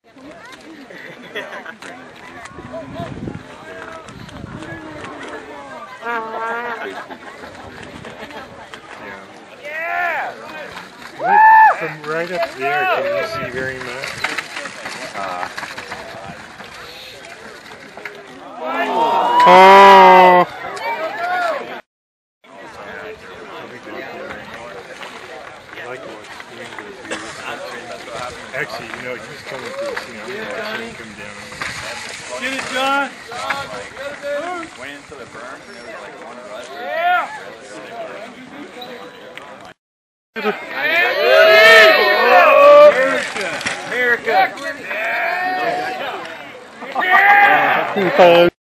From right up there, can you see very much? Oh! Actually, you know, he's coming through the scene. I'm going to watch him come down. Get it, John! Went into the berm, and there was like one rush. America! Yeah!